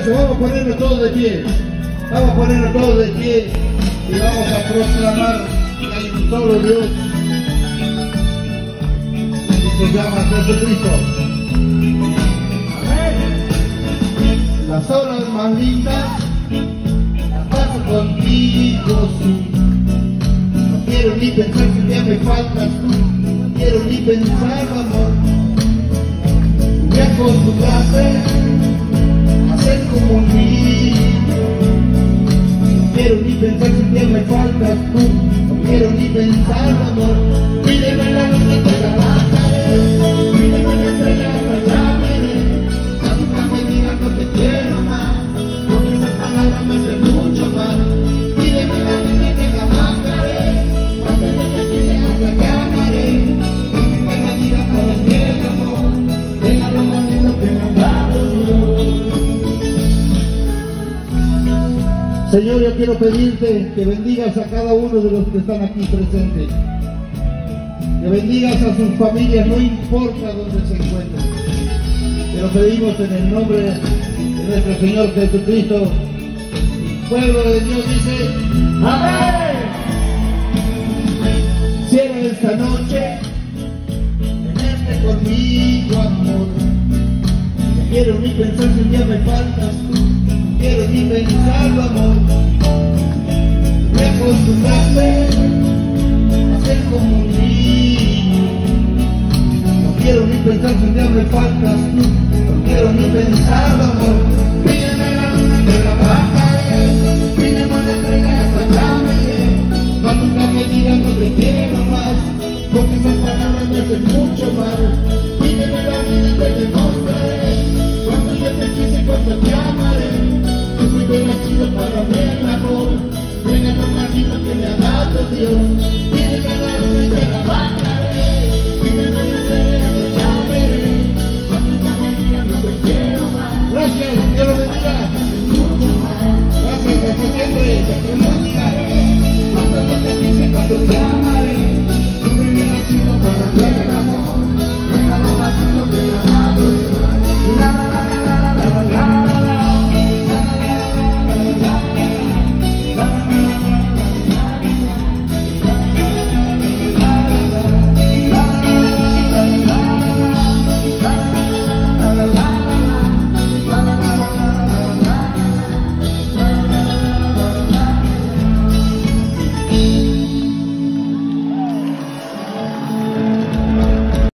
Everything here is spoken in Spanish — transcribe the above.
eso, vamos a ponernos todos de pie. Vamos a ponernos todos de pie y vamos a proclamar que hay un solo Dios y se llama Jesucristo. Amén. Las horas más lindas las paso contigo, sí. No quiero ni pensar que ya me faltas tú, no quiero ni pensar, amor. Me acostumbraste a ser como un niño. No quiero ni pensar que ya me faltas tú, no quiero ni pensar, amor. Pídeme la luz y te la bajaré, pídeme la estrella hasta la veré. A nunca me digas no te quiero más, porque esas palabras me hacen mucho mal. Pídeme la luz y te la bajaré, antes de que llegue hasta que amaré. Que nunca me digas para el amor, venga lo más lindo que me ha dado Dios. Señor, yo quiero pedirte que bendigas a cada uno de los que están aquí presentes. Que bendigas a sus familias, no importa dónde se encuentren. Te lo pedimos en el nombre de nuestro Señor Jesucristo. El pueblo de Dios dice, ¡amén! Cierra esta noche, tenerte conmigo, amor. No quiero ni pensar si un día me faltas tú, no quiero ni pensarlo, amor. Me acostumbraste a ser como un niño. No quiero ni pensar si un día me faltas tú, no quiero ni pensarlo, amor. Pídeme la luna que la bajaré, pídeme la estrella hasta la veré. No nunca me digas no te quiero más, porque esas palabras me hacen mucho mal. Pídeme la vida y te demostraré cuánto yo te quise, cuánto te amaré. Yo fui bien nacido para ver el amor, venga lo más lindo que me ha dado Dios.